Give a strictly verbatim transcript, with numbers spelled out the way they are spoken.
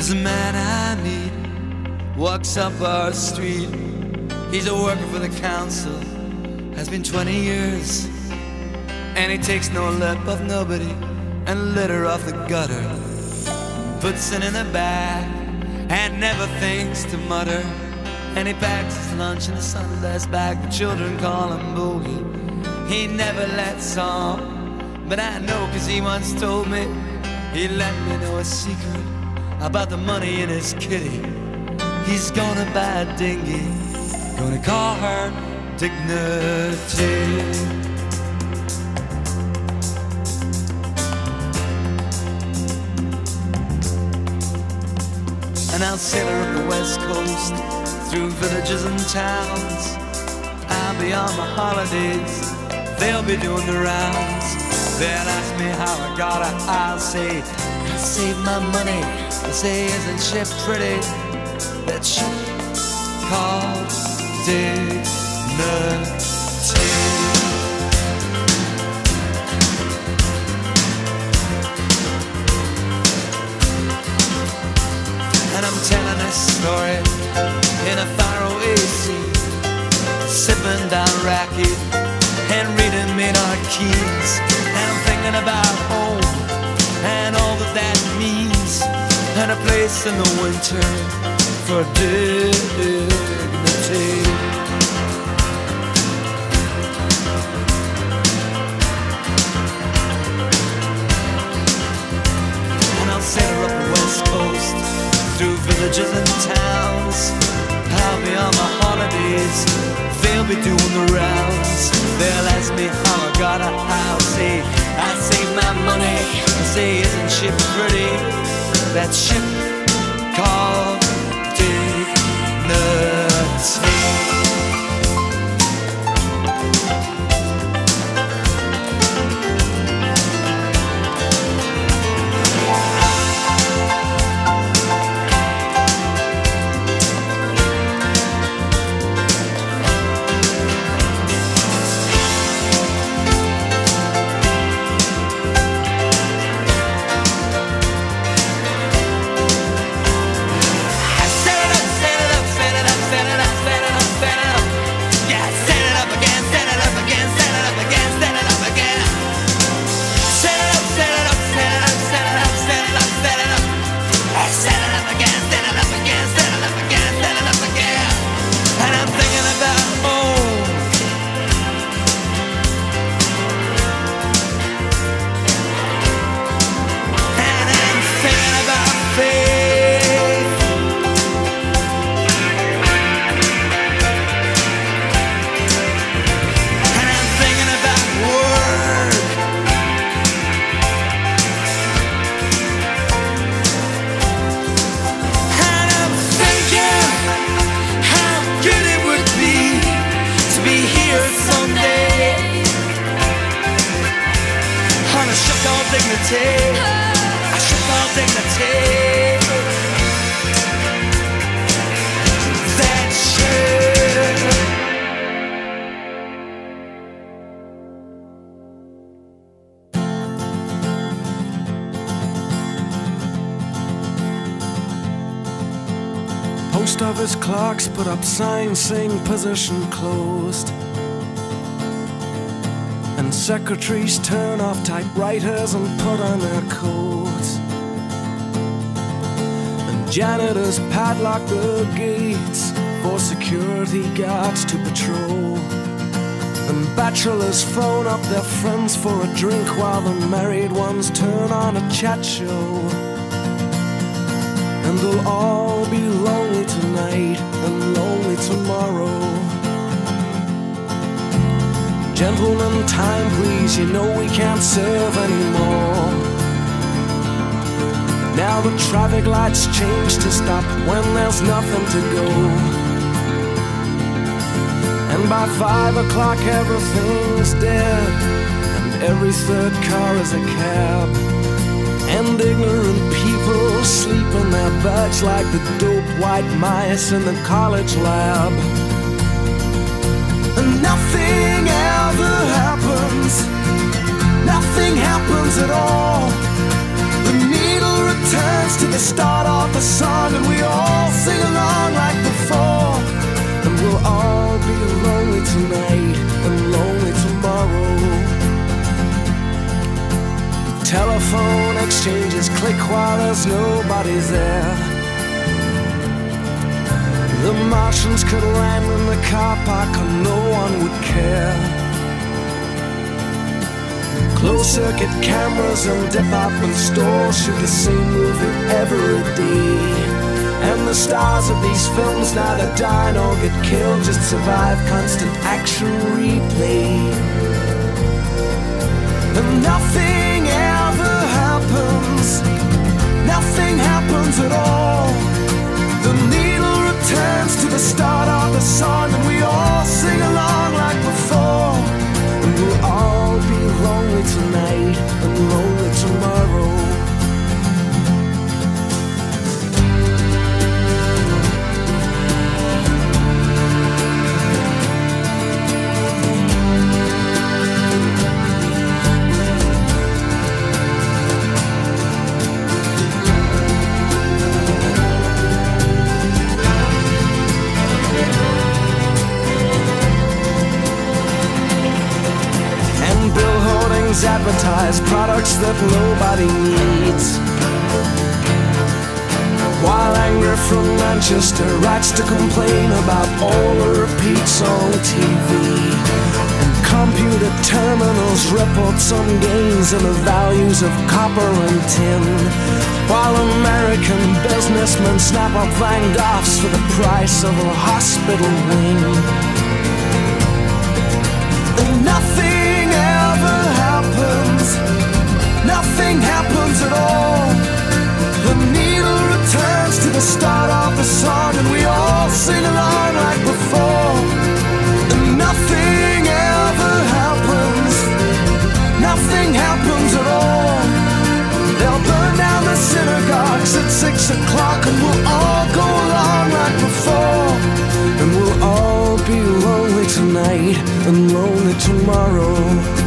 There's a man I meet, walks up our street. He's a worker for the council, has been twenty years, and he takes no lip of nobody and litter off the gutter, puts it in the bag and never thinks to mutter. And he packs his lunch in a Sunday's bag. The children call him Boogie. He never lets on, but I know cause he once told me. He let me know a secret about the money in his kitty. He's gonna buy a dinghy, gonna call her Dignity. And I'll sail her up the west coast, through villages and towns. I'll be on my holidays, they'll be doing the rounds. They'll ask me how I got it, I'll say I saved my money. They'll say, isn't she pretty? That ship called Dignity. And I'm telling this story in a faraway sea, sipping down raki and reading Maynard Keynes. And I'm thinking about home and all that that means, and a place in the winter for dignity. And I'll sail her up the west coast, through villages and towns. I'll be on my holidays, they'll be doing the rounds. They'll ask me how I got a house, say I saved my money. I say, isn't she pretty? That ship called Dignity. Post office clerks put up signs saying position closed, and secretaries turn off typewriters and put on their coats, and janitors padlock the gates for security guards to patrol, and bachelors phone up their friends for a drink while the married ones turn on a chat show. And they'll all be lonely tonight and lonely tomorrow. Gentlemen, time please, you know we can't serve anymore. Now the traffic lights change to stop when there's nothing to go, and by five o'clock everything's dead, and every third car is a cab. And ignorant people sleep in their beds like the dope white mice in the college lab. And nothing ever happens, nothing happens at all. The needle returns to the start of the song, and we all sing along like before. And we'll all be lonely tonight and lonely tomorrow. Telephone exchanges click while there's nobody there. The Martians could land in the car park and no one would care. Closed-circuit cameras and department stores shoot the same movie every day. And the stars of these films neither die nor get killed, just survive constant action replay. And nothing ever happens, nothing happens at all. The needle returns to the start of the song, and we all sing along like before. And we'll all be lonely tonight and lonely tomorrow. Advertise products that nobody needs, while anger from Manchester writes to complain about all the repeats on T V. And computer terminals report some gains in the values of copper and tin, while American businessmen snap up Van Goghs for the price of a hospital wing. And nothing ever happens, nothing happens at all. The needle returns to the start of the song, and we all sing along like before. And nothing ever happens, nothing happens at all. They'll burn down the synagogues at six o'clock, and we'll all go along like before. And we'll all be lonely tonight and lonely tomorrow.